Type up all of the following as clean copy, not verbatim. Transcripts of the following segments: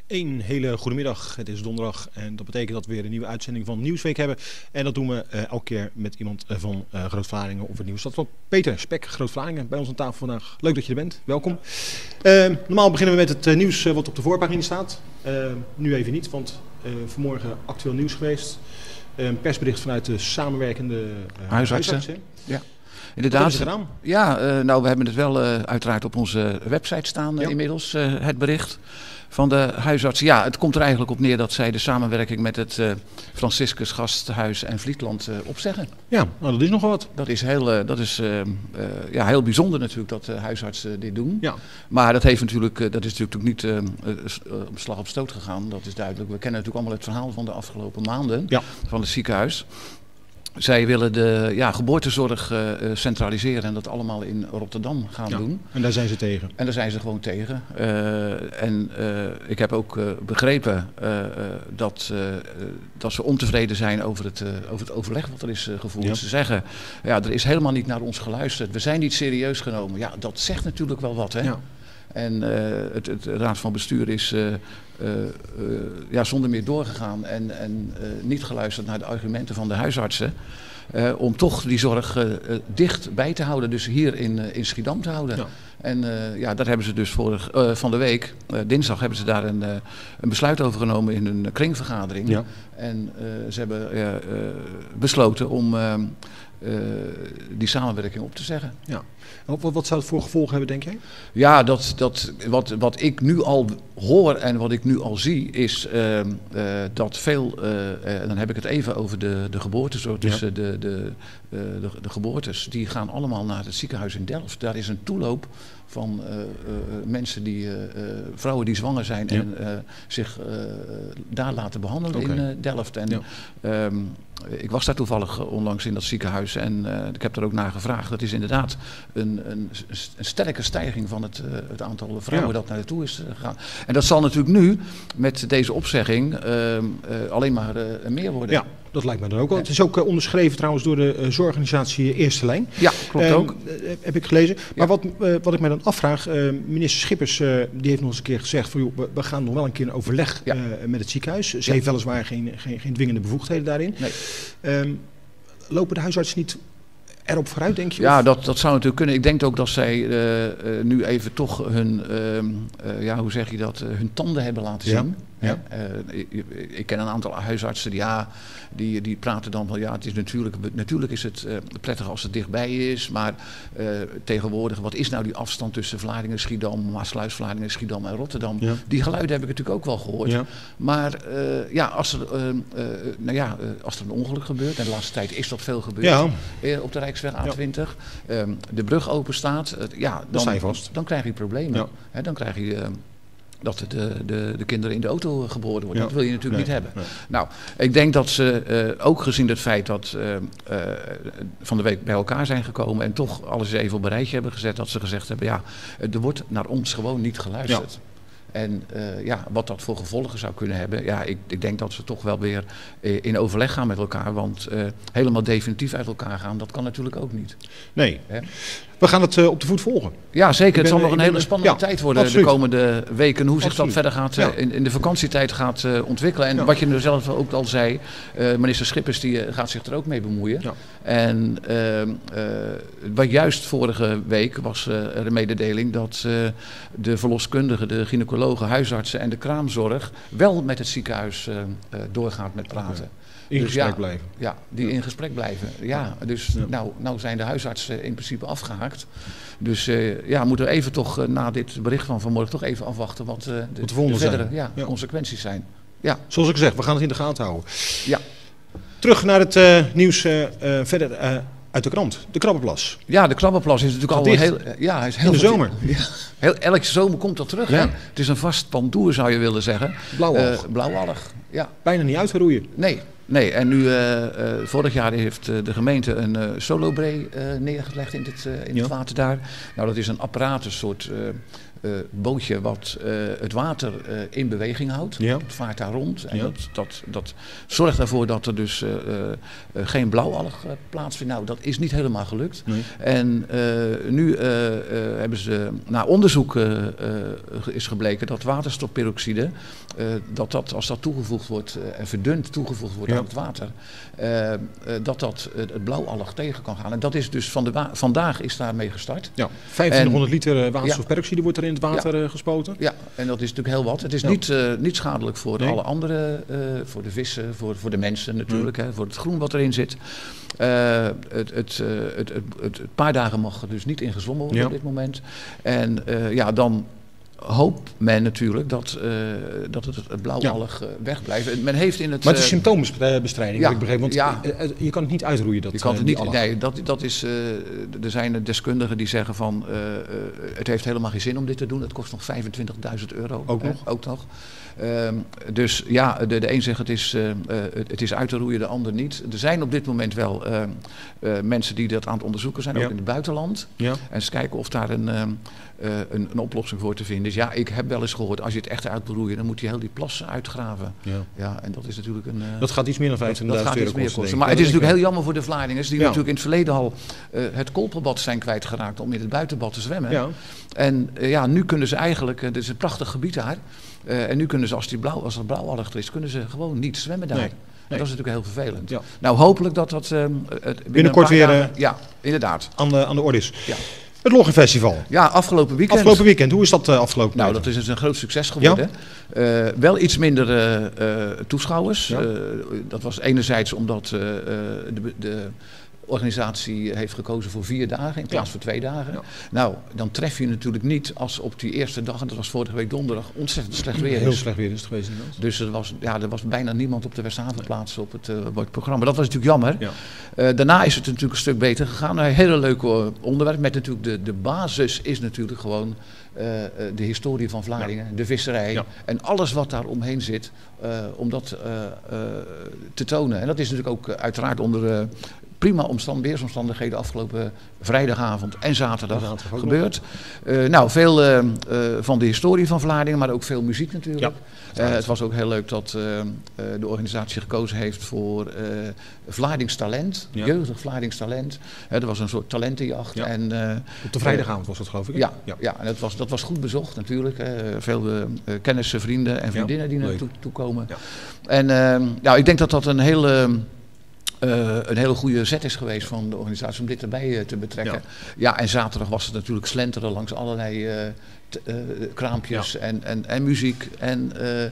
Een hele goede middag. Het is donderdag en dat betekent dat we weer een nieuwe uitzending van Nieuwsweek hebben. En dat doen we elke keer met iemand van Groot-Vlaardingen of het Nieuwsstadblad. Peter Spek, Groot-Vlaardingen, bij ons aan tafel vandaag. Leuk dat je er bent. Welkom. Normaal beginnen we met het nieuws wat op de voorpagina staat. Nu even niet, want vanmorgen actueel nieuws geweest. Een persbericht vanuit de samenwerkende huisartsen. Ja. Inderdaad. Gedaan? Ja, nou we hebben het wel uiteraard op onze website staan inmiddels, het bericht van de huisartsen. Ja, het komt er eigenlijk op neer dat zij de samenwerking met het Franciscus Gasthuis en Vlietland opzeggen. Ja, nou dat is nogal wat. Dat is heel bijzonder natuurlijk dat huisartsen dit doen. Ja. Maar dat is natuurlijk niet op slag op stoot gegaan, dat is duidelijk. We kennen natuurlijk allemaal het verhaal van de afgelopen maanden van het ziekenhuis. Zij willen de geboortezorg centraliseren en dat allemaal in Rotterdam gaan doen. En daar zijn ze tegen? En daar zijn ze gewoon tegen. Ik heb ook begrepen dat ze ontevreden zijn over het overleg wat er is gevoerd. Ja. Ze zeggen, er is helemaal niet naar ons geluisterd. We zijn niet serieus genomen. Ja, dat zegt natuurlijk wel wat, hè? Ja. En het raad van bestuur is zonder meer doorgegaan en niet geluisterd naar de argumenten van de huisartsen. Om toch die zorg dicht bij te houden, dus hier in Schiedam te houden. Ja. En daar hebben ze dus van de week, dinsdag, hebben ze daar een besluit over genomen in een kringvergadering. Ja. En ze hebben besloten om die samenwerking op te zeggen. Ja. Wat zou het voor gevolgen hebben, denk jij? Ja, wat ik nu al hoor en wat ik nu al zie is dat veel, dan heb ik het even over de geboortezorg, dus de geboortes, die gaan allemaal naar het ziekenhuis in Delft. Daar is een toeloop van mensen vrouwen die zwanger zijn en zich daar laten behandelen in Delft. En ik was daar toevallig onlangs in dat ziekenhuis en ik heb daar ook naar gevraagd. Dat is inderdaad een sterke stijging van het aantal vrouwen dat naartoe is gegaan. En dat zal natuurlijk nu met deze opzegging alleen maar meer worden. Ja, dat lijkt me dan ook wel. Het is ook onderschreven trouwens door de zorgorganisatie Eerste Lijn. Ja, klopt ook. Heb ik gelezen. Maar wat ik mij dan afvraag, minister Schippers die heeft nog eens een keer gezegd van joh, we gaan nog wel een keer in overleg met het ziekenhuis. Ze heeft weliswaar geen dwingende bevoegdheden daarin. Nee. Lopen de huisartsen niet erop vooruit, denk je? Ja, dat zou natuurlijk kunnen. Ik denk ook dat zij nu even toch hun, hun tanden hebben laten zien. Ja. Ik ken een aantal huisartsen die praten dan van het is natuurlijk is het prettig als het dichtbij is, maar tegenwoordig, wat is nou die afstand tussen Vlaardingen, Schiedam, Maasluis, Vlaardingen, Schiedam en Rotterdam? Ja. Die geluiden heb ik natuurlijk ook wel gehoord. Ja. Maar als er een ongeluk gebeurt, en de laatste tijd is dat veel gebeurd op de Rijksweg A20, de brug open staat, dan krijg je problemen. Ja. Dan krijg je dat de kinderen in de auto geboren worden. Dat wil je natuurlijk niet hebben. Nee. Nou, ik denk dat ze, ook gezien het feit dat van de week bij elkaar zijn gekomen en toch alles even op een rijtje hebben gezet, dat ze gezegd hebben, er wordt naar ons gewoon niet geluisterd. Ja. En wat dat voor gevolgen zou kunnen hebben, ik denk dat ze toch wel weer in overleg gaan met elkaar, want helemaal definitief uit elkaar gaan, dat kan natuurlijk ook niet. Nee. Hè? We gaan het op de voet volgen. Ja, zeker. Het zal nog een hele spannende tijd worden de komende weken. Hoe zich dat verder gaat in de vakantietijd gaat ontwikkelen. En wat je nu zelf ook al zei, minister Schippers die gaat zich er ook mee bemoeien. Ja. En wat juist vorige week was er een mededeling dat de verloskundigen, de gynaecologen, huisartsen en de kraamzorg wel met het ziekenhuis doorgaat met praten. Okay. In gesprek blijven. Ja, die in gesprek blijven. Ja, dus nou zijn de huisartsen in principe afgehaakt. Dus moeten we even toch na dit bericht van vanmorgen toch even afwachten wat de verdere consequenties zijn. Ja. Zoals ik zeg, we gaan het in de gaten houden. Ja. Terug naar het nieuws verder uit de krant. De Krabbenplas. Ja, de Krabbenplas is natuurlijk al heel... Ja, hij is heel in de zomer. Elke zomer komt dat terug. Ja. Hè? Het is een vast pandoer, zou je willen zeggen. Blauwalg. Ja. Bijna niet uit te roeien. Nee, en nu vorig jaar heeft de gemeente een solobree neergelegd in het water daar. Nou, dat is een apparaat, een soort bootje wat het water in beweging houdt. Ja. Het vaart daar rond. En Ja. dat zorgt ervoor dat er dus geen blauwalg plaatsvindt. Nou, dat is niet helemaal gelukt. Nee. En nu hebben ze na onderzoek is gebleken dat waterstofperoxide, dat als dat toegevoegd wordt en verdund toegevoegd wordt aan het water, dat het blauwalg tegen kan gaan. En dat is dus vandaag is daarmee gestart. Ja, 2500 liter waterstofperoxide wordt er in het water gespoten. Ja, en dat is natuurlijk heel wat. Het is niet schadelijk voor alle andere, voor de vissen, voor de mensen natuurlijk, hè, voor het groen wat erin zit. Het paar dagen mag er dus niet in gezwommen worden op dit moment. En dan hoopt men natuurlijk dat het blauwalg wegblijft. Men heeft in het, maar het is symptoombestrijding, heb ik begrepen. Want je kan het niet uitroeien. Je kan het niet. Nee, dat is. Er zijn deskundigen die zeggen van het heeft helemaal geen zin om dit te doen. Het kost nog €25.000. Ook nog. Dus ja, de een zegt het is uit te roeien, de ander niet. Er zijn op dit moment wel mensen die dat aan het onderzoeken zijn, ook in het buitenland. Ja. En eens kijken of daar een oplossing voor te vinden is. Ja, ik heb wel eens gehoord, als je het echt uit wil roeien, dan moet je heel die plassen uitgraven. Ja, en dat is natuurlijk een... dat gaat iets meer dan €25.000 kosten. Maar het is natuurlijk heel jammer voor de Vlaardingers, die natuurlijk in het verleden al het Kolperbad zijn kwijtgeraakt om in het buitenbad te zwemmen. Ja. En nu kunnen ze eigenlijk, het is een prachtig gebied daar, en nu kunnen ze, als het blauwalg er is, kunnen ze gewoon niet zwemmen daar. Nee. Dat is natuurlijk heel vervelend. Ja. Nou, hopelijk dat binnenkort weer inderdaad. aan de orde is. Ja. Het Loggenfestival. Ja, afgelopen weekend. Hoe is dat afgelopen? Nou, dat is dus een groot succes geworden. Ja? Wel iets minder toeschouwers. Ja. Dat was enerzijds omdat de organisatie heeft gekozen voor 4 dagen in plaats van 2 dagen. Ja. Nou, dan tref je natuurlijk niet als op die eerste dag, en dat was vorige week donderdag, ontzettend slecht weer is. Heel slecht weer is het geweest. Dus er was bijna niemand op de Westhavenplaats op het programma. Dat was natuurlijk jammer. Ja. Daarna is het natuurlijk een stuk beter gegaan. Een hele leuke onderwerp met natuurlijk de basis is natuurlijk gewoon de historie van Vlaardingen, de visserij en alles wat daar omheen zit, om dat te tonen. En dat is natuurlijk ook uiteraard onder prima weersomstandigheden afgelopen vrijdagavond en zaterdag gebeurd. Veel van de historie van Vlaardingen, maar ook veel muziek natuurlijk. Ja, het was ook heel leuk dat de organisatie gekozen heeft voor Vlaardings talent, jeugdig Vlaardings talent. Er was een soort talentenjacht. Ja. En, op de vrijdagavond was dat, geloof ik. Ja, en dat was goed bezocht natuurlijk. Veel kennissen, vrienden en vriendinnen die naartoe komen. Ja. En ik denk dat dat een hele goede zet is geweest van de organisatie om dit erbij te betrekken. Ja, en zaterdag was het natuurlijk slenteren langs allerlei kraampjes en muziek en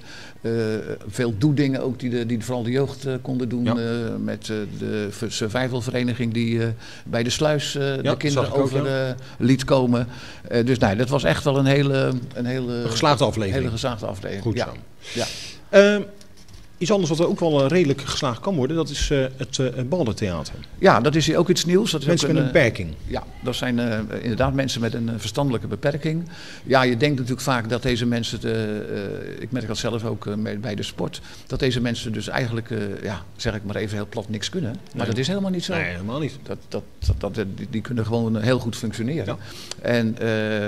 veel doedingen ook die vooral de jeugd konden doen met de survivalvereniging die bij de sluis de kinderen over liet komen. Dus dat was echt wel een hele geslaagde aflevering. Hele geslaagde aflevering. Goed zo. Ja. Iets anders wat ook wel redelijk geslaagd kan worden, dat is het Baldentheater. Ja, dat is ook iets nieuws. Dat is mensen met een beperking. Ja, dat zijn inderdaad mensen met een verstandelijke beperking. Ja, je denkt natuurlijk vaak dat deze mensen, ik merk dat zelf ook bij de sport, dat deze mensen dus eigenlijk, zeg ik maar even heel plat, niks kunnen. Maar dat is helemaal niet zo. Nee, helemaal niet. Die kunnen gewoon heel goed functioneren. Ja. En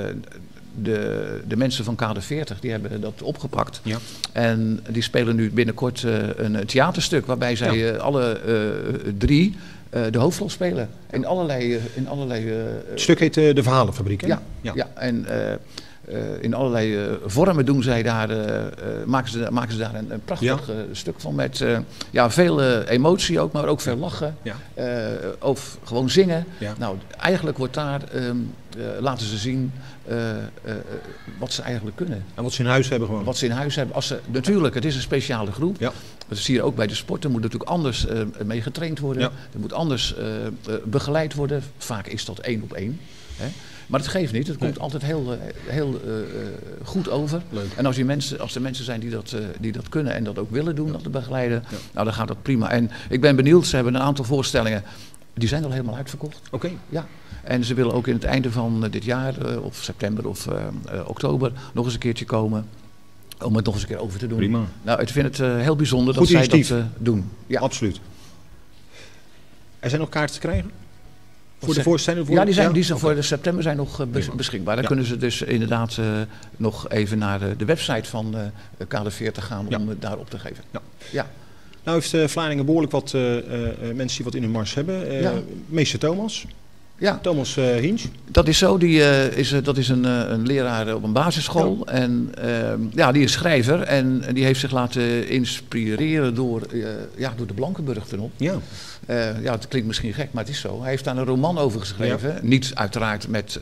de mensen van Kade 40 die hebben dat opgepakt. Ja. En die spelen nu binnenkort een theaterstuk waarbij zij alle 3 de hoofdrol spelen. In allerlei het stuk heet De Verhalenfabriek, hè? Ja. En in allerlei vormen doen zij daar, maken ze daar een prachtig stuk van met veel emotie ook, maar ook veel lachen. Ja. Of gewoon zingen. Ja. Nou, eigenlijk wordt daar, laten ze zien wat ze eigenlijk kunnen. En wat ze in huis hebben gewoon. Wat ze in huis hebben. Natuurlijk, het is een speciale groep. Ja. Dat zie je ook bij de sport. Er moet natuurlijk anders mee getraind worden. Ja. Er moet anders begeleid worden. Vaak is dat 1 op 1. Hè? Maar het geeft niet. Het komt altijd heel goed over. Leuk. En als er mensen zijn die dat kunnen en dat ook willen doen, dat te begeleiden, nou dan gaat dat prima. En ik ben benieuwd, ze hebben een aantal voorstellingen, die zijn al helemaal uitverkocht. Oké. Ja. En ze willen ook in het einde van dit jaar, of september of oktober, nog eens een keertje komen. Om het nog eens een keer over te doen. Prima. Nou, ik vind het heel bijzonder dat zij dat doen. Ja, absoluut. Er zijn nog kaarten te krijgen? Voor de voorstelling? Ja, die zijn voor september zijn nog beschikbaar. Dan kunnen ze dus inderdaad nog even naar de website van Kader40 gaan om het daar op te geven. Ja. Nou heeft Vlaardingen behoorlijk wat mensen die wat in hun mars hebben. Meester Thomas. Ja. Thomas Hinch. Dat is zo, dat is een leraar op een basisschool. Ja. En die is schrijver en die heeft zich laten inspireren door de Blankenburg-tunnel. Ja. Het klinkt misschien gek, maar het is zo. Hij heeft daar een roman over geschreven. Ja. Niet uiteraard met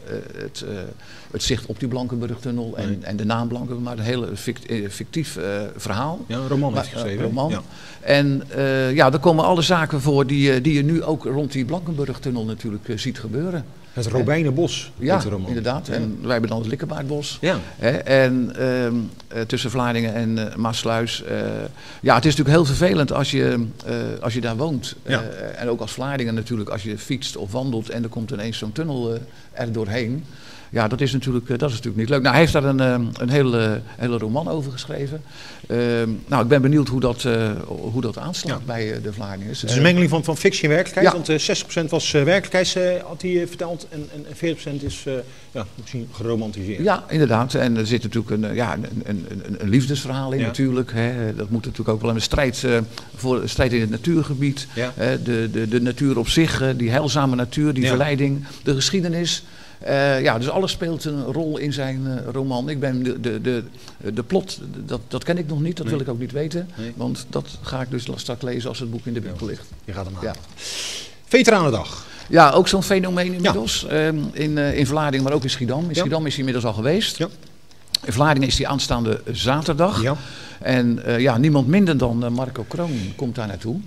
het zicht op die Blankenburg-tunnel en de naam Blankenburg, maar een hele fictief verhaal. Ja, een roman heeft hij geschreven. Roman. Ja. En daar komen alle zaken voor die je nu ook rond die Blankenburg-tunnel natuurlijk ziet gebeuren. Het Robijnenbos. Ja, inderdaad. En wij hebben dan het Likkerbaardbos. Ja. En tussen Vlaardingen en Maassluis. Het is natuurlijk heel vervelend als je daar woont. Ja. En ook als Vlaardingen natuurlijk, als je fietst of wandelt en er komt ineens zo'n tunnel er doorheen. Ja, dat is natuurlijk niet leuk. Nou, hij heeft daar een hele roman over geschreven. Ik ben benieuwd hoe dat aanslaat bij de Vlaardingen. Het is een mengeling van fictie en werkelijkheid. Want 60% was werkelijkheid, had hij verteld. En 40% is misschien geromantiseerd. Ja, inderdaad. En er zit natuurlijk een liefdesverhaal in natuurlijk. Hè. Dat moet natuurlijk ook wel een strijd in het natuurgebied. Ja. De natuur op zich, die heilzame natuur, die verleiding, de geschiedenis. Dus alles speelt een rol in zijn roman. Ik ben de plot, dat ken ik nog niet, dat wil ik ook niet weten. Nee. Want dat ga ik dus straks lezen als het boek in de winkel ligt. Je gaat hem halen. Ja. Veteranendag. Ja, ook zo'n fenomeen inmiddels. Ja. In Vlaardingen, maar ook in Schiedam. In Schiedam is hij inmiddels al geweest. Ja. In Vlaardingen is hij aanstaande zaterdag. Ja. En niemand minder dan Marco Kroon komt daar naartoe.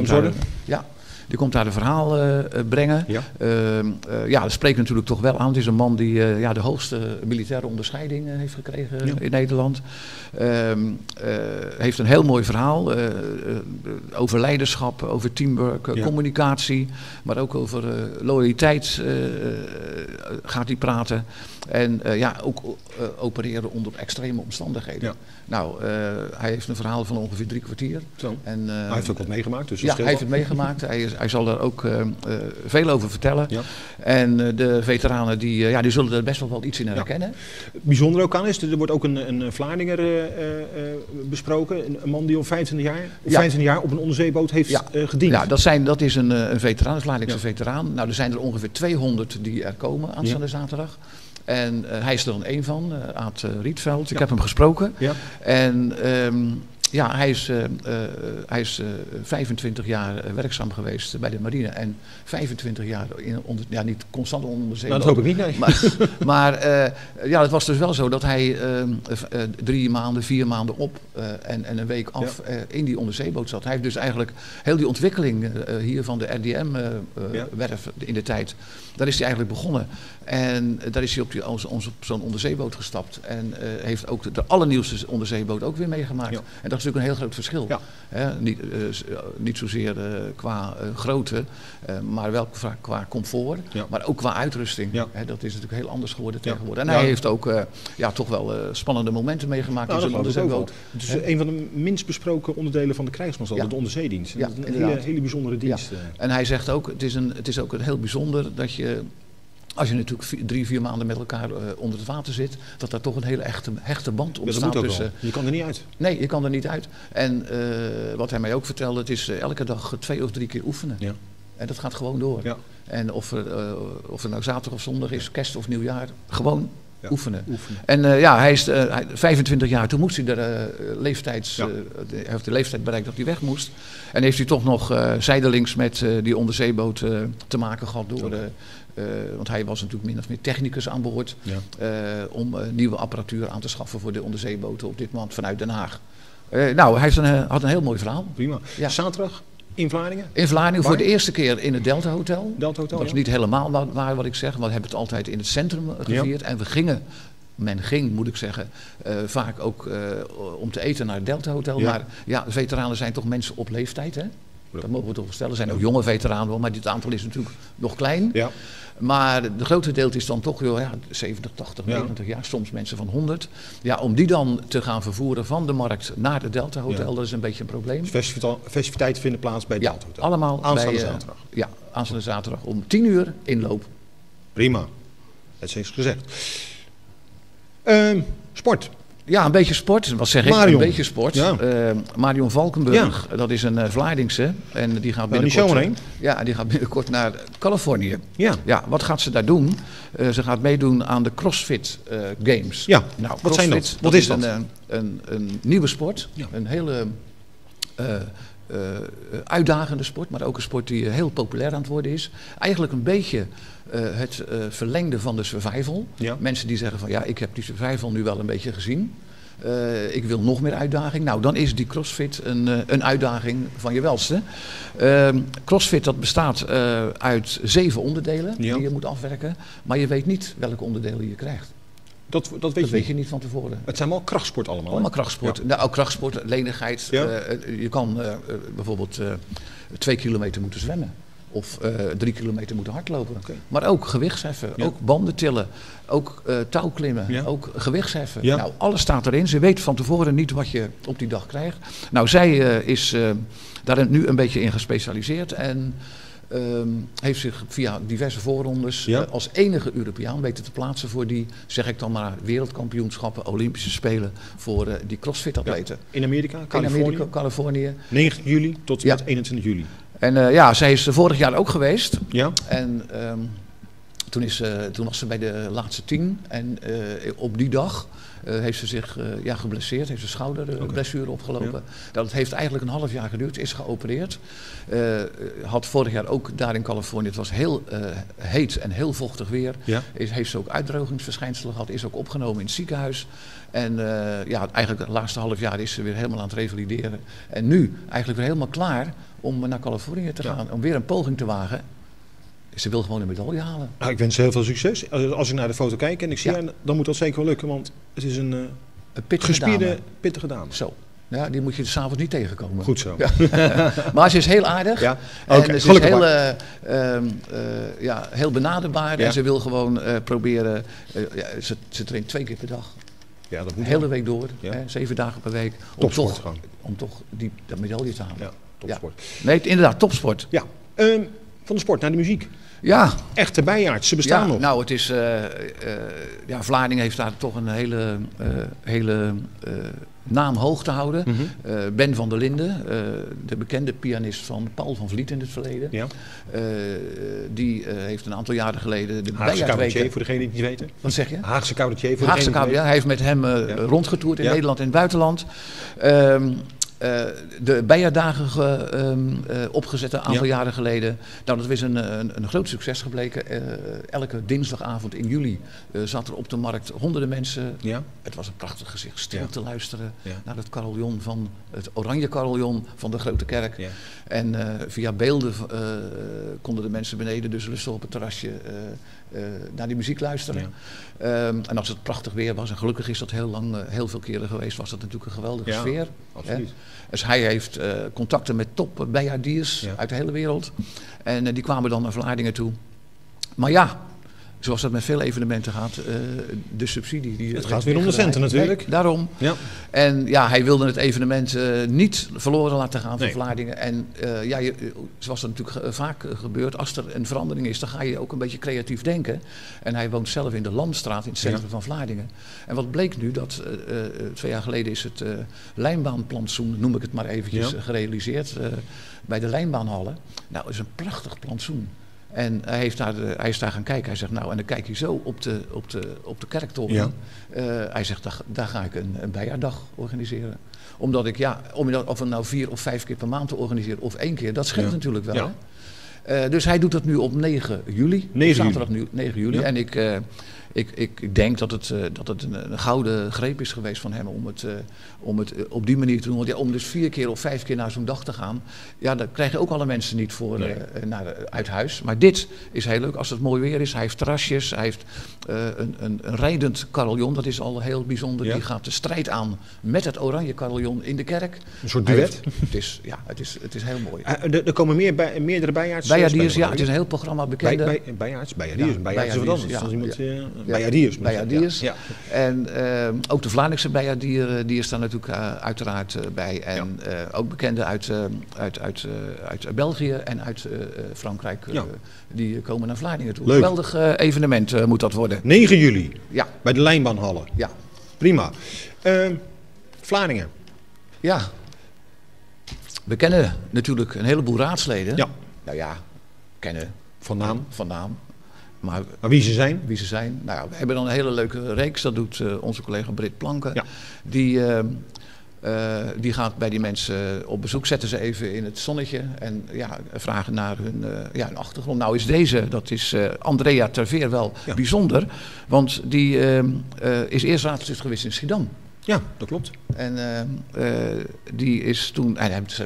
Die komt daar een verhaal brengen. Ja. Dat spreekt natuurlijk toch wel aan. Het is een man die de hoogste militaire onderscheiding heeft gekregen in Nederland. Heeft een heel mooi verhaal over leiderschap, over teamwork, communicatie. Maar ook over loyaliteit gaat hij praten. En ook opereren onder extreme omstandigheden. Ja. Nou, hij heeft een verhaal van ongeveer 3 kwartier. En, hij heeft ook wat meegemaakt. Dus hij heeft het meegemaakt. Hij zal daar ook veel over vertellen. Ja. En de veteranen die zullen er best wel iets in herkennen. Bijzonder ook aan is, er wordt ook een Vlaardinger besproken. Een man die al 25 jaar op een onderzeeboot heeft gediend. Ja, dat is een veteraan, een Vlaardingse veteraan. Nou, er zijn er ongeveer 200 die er komen aanstaande zaterdag. En hij is er dan één van, Aad Rietveld. Ik heb hem gesproken. Ja. En hij is 25 jaar werkzaam geweest bij de marine. En 25 jaar niet constant onder zee. Nou, dat hoop ik niet, nee. Maar het was dus wel zo dat hij 3 maanden, 4 maanden op en een week af in die onderzeeboot zat. Hij heeft dus eigenlijk heel die ontwikkeling hier van de RDM-werf in de tijd. Daar is hij eigenlijk begonnen. En daar is hij op zo'n onderzeeboot gestapt. En heeft ook de allernieuwste onderzeeboot ook weer meegemaakt. Ja. En dat is natuurlijk een heel groot verschil. Ja. Niet zozeer qua grootte, maar wel qua comfort. Ja. Maar ook qua uitrusting. Ja. Dat is natuurlijk heel anders geworden tegenwoordig. En hij heeft ook toch wel spannende momenten meegemaakt in zo'n onderzeeboot. Het is een van de minst besproken onderdelen van de krijgsmacht, de onderzeedienst. Ja, een hele bijzondere dienst. Ja. En hij zegt ook, het is ook heel bijzonder dat je... Als je natuurlijk 3-4 maanden met elkaar onder het water zit, dat daar toch een hele hechte band ontstaat. Dat moet ook wel. Je kan er niet uit. Nee, je kan er niet uit. En wat hij mij ook vertelde, het is elke dag 2 of 3 keer oefenen. Ja. En dat gaat gewoon door. Ja. En of het nou zaterdag of zondag is, kerst of nieuwjaar, gewoon oefenen. En hij is 25 jaar, toen moest hij de leeftijd bereikt dat hij weg moest. En heeft hij toch nog zijdelings met die onderzeeboot te maken gehad door... want hij was natuurlijk min of meer technicus aan boord om nieuwe apparatuur aan te schaffen voor de onderzeeboten op dit moment vanuit Den Haag. Hij had een heel mooi verhaal. Prima. Ja. Zaterdag in Vlaardingen? In Vlaardingen voor de eerste keer in het Delta Hotel. Dat is niet helemaal waar wat ik zeg, want we hebben het altijd in het centrum gevierd. Ja. En men ging, moet ik zeggen, vaak ook om te eten naar het Delta Hotel. Ja. Maar de veteranen zijn toch mensen op leeftijd, hè? Dat mogen we toch wel stellen. Er zijn ook jonge veteranen, maar dit aantal is natuurlijk nog klein. Ja. Maar de grote deel is dan toch 70, 80, 90 jaar, soms mensen van 100. Ja, om die dan te gaan vervoeren van de markt naar het Delta Hotel, dat is een beetje een probleem. Dus festiviteiten vinden plaats bij het Delta Hotel? Allemaal aanstaande zaterdag. Ja, aanstaande zaterdag om 10:00 inloop. Prima, het is gezegd. Sport. Ja, een beetje sport. Wat zeg ik? Marion. Een beetje sport. Ja. Marion Valkenburg, dat is een Vlaardingse. En die gaat binnenkort, die gaat binnenkort naar Californië. Ja. Ja, wat gaat ze daar doen? Ze gaat meedoen aan de CrossFit Games. Ja, nou, wat zijn dat? Wat is dat? Een nieuwe sport. Ja. Een hele uitdagende sport, maar ook een sport die heel populair aan het worden is. Eigenlijk een beetje het verlengde van de survival. Ja. Mensen die zeggen van ja, ik heb die survival nu wel een beetje gezien. Ik wil nog meer uitdaging. Nou, dan is die CrossFit een uitdaging van je welste. CrossFit dat bestaat uit 7 onderdelen die je moet afwerken. Maar je weet niet welke onderdelen je krijgt. Dat weet je niet van tevoren. Het zijn allemaal krachtsport allemaal. Allemaal krachtsport. Ja. Nou, krachtsport, lenigheid. Ja. Je kan bijvoorbeeld 2 kilometer moeten zwemmen. Of 3 kilometer moeten hardlopen. Okay. Maar ook gewichtsheffen, ook banden tillen, ook touwklimmen, ook gewichtsheffen. Ja. Nou, alles staat erin. Ze weet van tevoren niet wat je op die dag krijgt. Nou, zij is daar nu een beetje in gespecialiseerd en heeft zich via diverse voorrondes als enige Europeaan weten te plaatsen voor die, zeg ik dan maar, wereldkampioenschappen, Olympische Spelen voor die CrossFit-atleten. Ja. In Amerika, Californië. 9 juli tot 21 juli. En zij is vorig jaar ook geweest. Ja. En toen was ze bij de laatste 10. En op die dag heeft ze zich geblesseerd. Heeft ze schouderblessure opgelopen. Ja. Dat heeft eigenlijk een half jaar geduurd. Is geopereerd. Had vorig jaar ook daar in Californië. Het was heel heet en heel vochtig weer. Ja. Heeft ze ook uitdrogingsverschijnselen gehad. Is ook opgenomen in het ziekenhuis. En eigenlijk het laatste half jaar is ze weer helemaal aan het revalideren. En nu eigenlijk weer helemaal klaar om naar Californië te gaan. Om weer een poging te wagen. Ze wil gewoon een medaille halen. Nou, ik wens ze heel veel succes. Als ik naar de foto kijk en ik zie haar, dan moet dat zeker wel lukken. Want het is een gespierde, pittige dame. Zo. Ja, die moet je 's avonds niet tegenkomen. Goed zo. Ja. Maar ze is heel aardig. Ja. En ze is heel benaderbaar. Ja. En ze wil gewoon proberen... ze traint 2 keer per dag. Ja, dat moet de hele week door. Ja. 7 dagen per week. Om toch dat medaille te halen. Ja, topsport. Ja. Nee, inderdaad, topsport. Ja. Van de sport naar de muziek. Ja. Echte bijaards, ze bestaan nog. Nou, het is... Vlaardingen heeft daar toch een hele naam hoog te houden. Mm-hmm. Ben van der Linden, de bekende pianist van Paul van Vliet in het verleden. Ja. Die heeft een aantal jaren geleden... de Haagse cabaretier, voor degenen die het niet weten. Wat zeg je? Haagse cabaretier, voor degenen die het weten. Hij heeft met hem rondgetoerd in Nederland en het buitenland. De Bijaardagen opgezet een aantal jaren geleden. Nou, dat is een groot succes gebleken. Elke dinsdagavond in juli zat er op de markt honderden mensen. Ja. Het was een prachtig gezicht, stil te luisteren naar het carillon het oranje carillon van de Grote Kerk. Ja. En via beelden konden de mensen beneden dus rustig op het terrasje naar die muziek luisteren. Ja. En als het prachtig weer was, en gelukkig is dat heel lang, heel veel keren geweest, was dat natuurlijk een geweldige sfeer. Absoluut. Dus hij heeft contacten met top bijaardiers uit de hele wereld. En die kwamen dan naar Vlaardingen toe. Maar ja, zoals dat met veel evenementen gaat, de subsidie... Het gaat weer om de centen natuurlijk. Nee, daarom. Ja. En hij wilde het evenement niet verloren laten gaan van Vlaardingen. En zoals dat natuurlijk vaak gebeurt, als er een verandering is, dan ga je ook een beetje creatief denken. En hij woont zelf in de Landstraat, in het centrum van Vlaardingen. En wat bleek nu, dat 2 jaar geleden is het lijnbaanplantsoen, noem ik het maar eventjes, gerealiseerd bij de lijnbaanhallen. Nou, dat is een prachtig plantsoen. En hij is daar gaan kijken. Hij zegt, nou, en dan kijk je zo op de kerktoren. Ja. Hij zegt, daar ga ik een bijaardag organiseren. Omdat ik, of het nou 4 of 5 keer per maand te organiseren of 1 keer, dat scheelt natuurlijk wel. Ja. Dus hij doet dat nu op 9 juli. 9 juli. Zaterdag 9 juli. Ja. En ik denk dat het een gouden greep is geweest van hem om het op die manier te doen. Want ja, om dus 4 keer of 5 keer naar zo'n dag te gaan, ja, daar krijgen ook alle mensen niet voor uit huis. Maar dit is heel leuk als het mooi weer is. Hij heeft terrasjes, hij heeft een rijdend carillon, dat is al heel bijzonder. Ja. Die gaat de strijd aan met het oranje carillon in de kerk. Een soort duet. Het is heel mooi. Er komen meerdere bijaards. Bijaardiers, ja, het is een heel programma bekend. Bijaardiers is wat anders. Bijaardiers. Ja. En ook de Vlaanderen bijaardier, die is daar natuurlijk uiteraard bij. En ook bekenden uit België en uit Frankrijk, die komen naar Vlaardingen toe. Leuk. Geweldig evenement moet dat worden. 9 juli, Ja. bij de Lijnbaanhallen. Ja. Prima. Vlaardingen. Ja. We kennen natuurlijk een heleboel raadsleden. Ja. Nou ja, kennen Van naam. van naam. Maar wie ze zijn? wie ze zijn. Nou ja, we hebben dan een hele leuke reeks. Dat doet onze collega Britt Planken. Ja. Die gaat bij die mensen op bezoek. Zetten ze even in het zonnetje. En vragen naar hun achtergrond. Nou is deze, dat is Andrea Terveer wel bijzonder. Want die is eerst raadslid geweest in Schiedam. Ja, dat klopt. En die is toen...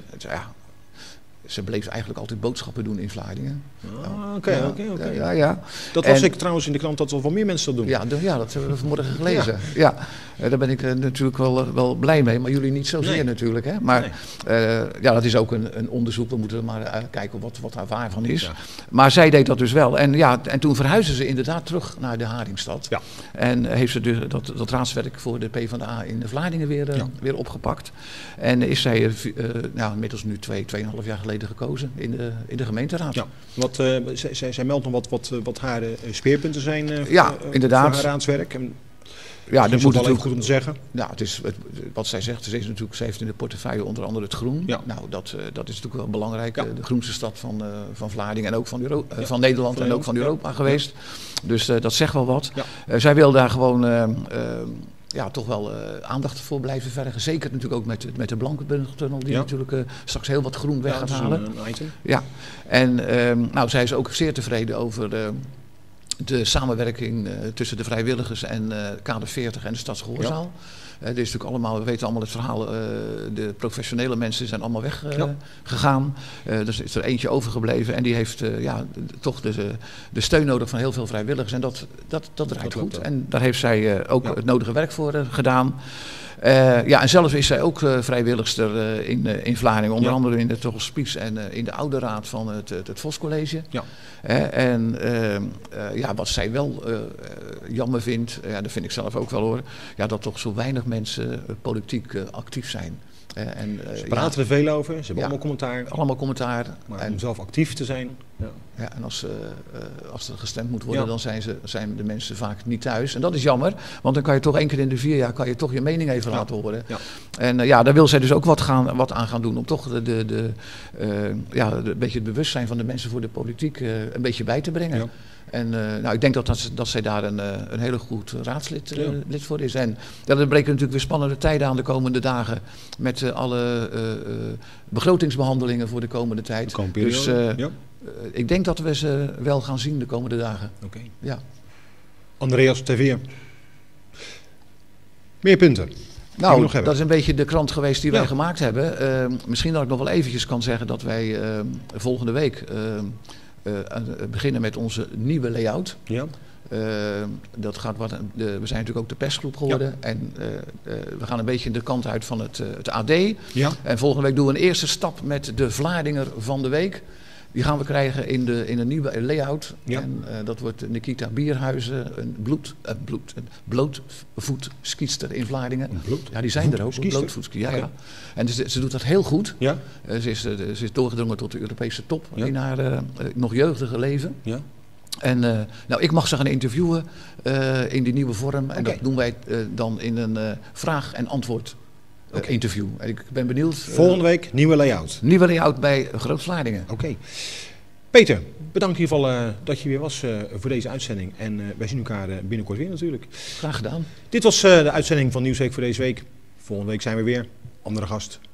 Ze bleef eigenlijk altijd boodschappen doen in Vlaardingen. Oké. Ja. Dat las ik trouwens in de krant dat wel meer mensen dat doen. Ja, dat hebben we vanmorgen gelezen. Ja. Daar ben ik natuurlijk wel blij mee, maar jullie niet zozeer natuurlijk. Hè? Maar dat is ook een onderzoek. We moeten maar kijken wat daar waar van is. Ja. Maar zij deed dat dus wel. En toen verhuisden ze inderdaad terug naar de Haringstad. Ja. En heeft ze dus dat raadswerk voor de PvdA in de Vlaardingen weer opgepakt. En is zij inmiddels nu 2,5 jaar geleden gekozen in de gemeenteraad. Ja. Zij meldt nog wat haar speerpunten zijn inderdaad. Voor haar raadswerk. Ja, dat moet natuurlijk goed om te zeggen. Nou, wat zij zegt, ze heeft in de portefeuille onder andere het groen. Ja. Nou, dat is natuurlijk wel belangrijk. Ja. De groenste stad van Vlaardingen en ook van Nederland en ook van Europa geweest. Dus dat zegt wel wat. Ja. Zij wil daar gewoon toch wel aandacht voor blijven vergen. Zeker natuurlijk ook met de Blankenburg-tunnel, die natuurlijk straks heel wat groen weg gaat halen. Een item. Ja, en zij is ook zeer tevreden over de samenwerking tussen de vrijwilligers en Kader 40 en de Stadsgehoorzaal. Dit is natuurlijk allemaal, we weten allemaal het verhaal, de professionele mensen zijn allemaal weggegaan. Dus is er eentje overgebleven en die heeft toch de steun nodig van heel veel vrijwilligers. En dat draait goed. En daar heeft zij ook het nodige werk voor gedaan. En zelf is zij ook vrijwilligster in Vlaardingen, onder andere in de Hospice en in de oude raad van het Voscollege. Ja. Wat zij wel jammer vindt, dat vind ik zelf ook wel hoor, dat toch zo weinig mensen politiek actief zijn. Ze praten er veel over, ze hebben allemaal commentaar. Allemaal commentaar. Maar om zelf actief te zijn. Ja, en als er gestemd moet worden, dan zijn de mensen vaak niet thuis. En dat is jammer, want dan kan je toch 1 keer in de 4 jaar kan je toch je mening even laten horen. Ja. En daar wil zij dus ook wat aan gaan doen om toch een beetje het bewustzijn van de mensen voor de politiek een beetje bij te brengen. Ja. En ik denk dat zij daar een hele goed raadslid lid voor is. En er breken natuurlijk weer spannende tijden aan de komende dagen. Met alle begrotingsbehandelingen voor de komende tijd. Dus ik denk dat we ze wel gaan zien de komende dagen. Oké. Ja. Andreas Terveer. Meer punten? Nou, dat is een beetje de krant geweest die wij gemaakt hebben. Misschien dat ik nog wel eventjes kan zeggen dat wij volgende week beginnen met onze nieuwe layout. Ja. Dat gaat we zijn natuurlijk ook de persgroep geworden. Ja. En we gaan een beetje de kant uit van het AD. Ja. En volgende week doen we een eerste stap met de Vlaardinger van de week. Die gaan we krijgen in een nieuwe layout. Ja. En dat wordt Nikita Bierhuizen, een blootvoetskiester in Vlaardingen. Ja, die zijn er ook. Blootvoetskiester. Ja. En ze doet dat heel goed. Ja. Ze is doorgedrongen tot de Europese top in haar nog jeugdige leven. Ja. En ik mag ze gaan interviewen in die nieuwe vorm. En dat doen wij dan in een vraag- en antwoord interview. En ik ben benieuwd. Volgende week nieuwe layout. Nieuwe layout bij Groot Vlaardingen. Oké. Peter, bedankt in ieder geval dat je weer was voor deze uitzending. En wij zien elkaar binnenkort weer natuurlijk. Graag gedaan. Dit was de uitzending van Nieuwsweek voor deze week. Volgende week zijn we weer. Andere gast.